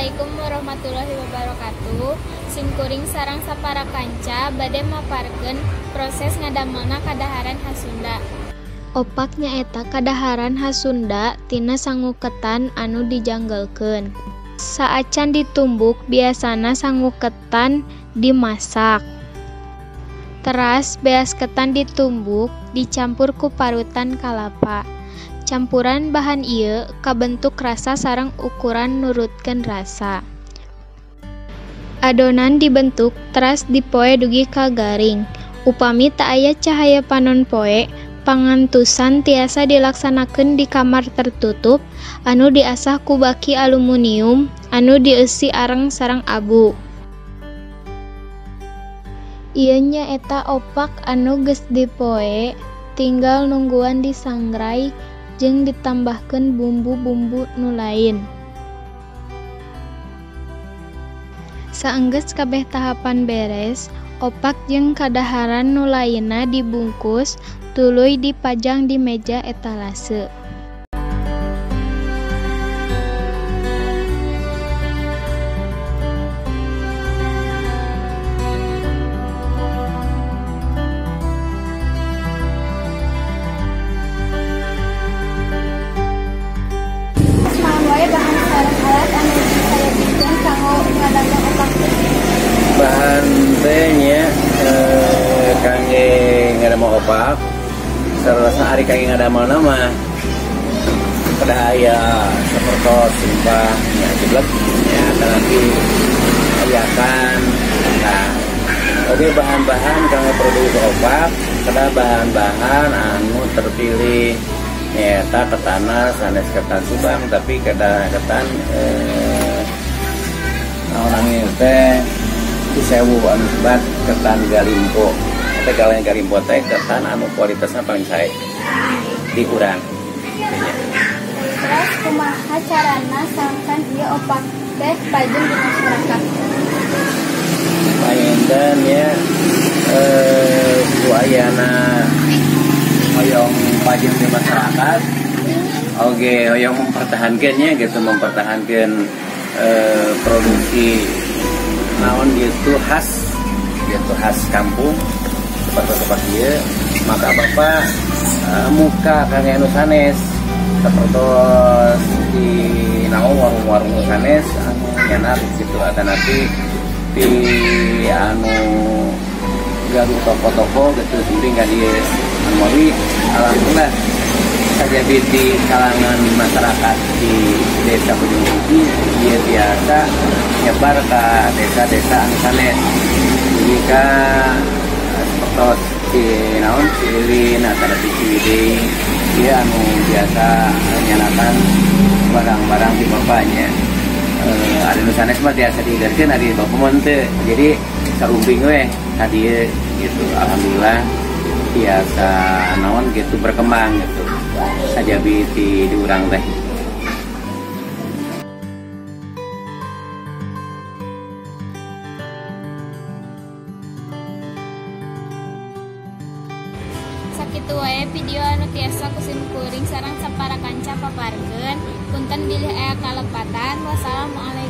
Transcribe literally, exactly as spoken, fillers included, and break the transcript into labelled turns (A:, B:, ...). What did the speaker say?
A: Assalamualaikum warahmatullahi wabarakatuh. Simkuring sareng sapara kanca bade maparkeun proses ngadamelna kadaharan khas Sunda. Opak nyaeta kadaharan khas Sunda tina sanguketan anu dijanggelkeun. Saacan ditumbuk biasana sanguketan dimasak. Teras beas ketan ditumbuk dicampur ku parutan kalapa. Campuran bahan ieu kabentuk rasa sareng ukuran nurutkeun rasa. Adonan dibentuk teras dipoe dugi ka garing. Upami teu aya cahaya panon poe, pangantusan tiasa dilaksanakeun di kamar tertutup anu diasah ku baki aluminium anu dieusi areng sareng abu. Ieu nyaeta opak anu geus dipoe, tinggal nungguan disangrai jeung ditambahkeun bumbu-bumbu nu lain. Saenggeus kabeh tahapan beres, opak jeung kadaharan nu lainna dibungkus, tuluy dipajang di meja etalase.
B: Bahan teh nya eh, kangge ngadamel opak sareng ari kangge ngadamel nama pada aya sapertos sumpah nya jeblek nya nanti ayakan. Nah, oke bahan-bahan kangge produksi opak kada bahan-bahan anu terpilih nyata ketana sanes ketan Subang tapi kada ketan eh naon teh sewu anu sebat ketan Galimpo. Eta galanya Galimpo teh ketan anu kualitasna paling sae di urang.
A: Terus kumaha carana sangkan ieu opak teh pajeun di masyarakat?
B: Payendan ya eh ku ayana hoyong pajeun di masyarakat. Oge hoyong mempertahankeunnya gitu mempertahankeun eh produksi naon gitu khas gitu khas kampung tempat-tempat dia maka bapak uh, muka kangge anu sanes sapertos di naon warung-warung sanes anu nyeunat gitu ada nanti di anu garu toko-toko gitu sehingga dia anu mari alhamdulillah saja di kalangan masyarakat di desa Bojong Tinggi dia biasa nyebar ke desa-desa anu sanes jika seperti di naon Cililin atau di Ciwidey dia anu biasa nyalakan barang-barang di bapaknya e, ada nu sanes mah biasa dihidarkeun ari bapak teh jadi sarumping we hadieu gitu alhamdulillah biasa naon gitu berkembang gitu saja di di urang teh.
A: Sakitu wae video anu tiasa kusimkuring sareng sapara kanca paparkeun. Punten bilih aya kalepatan. Wassalamualaikum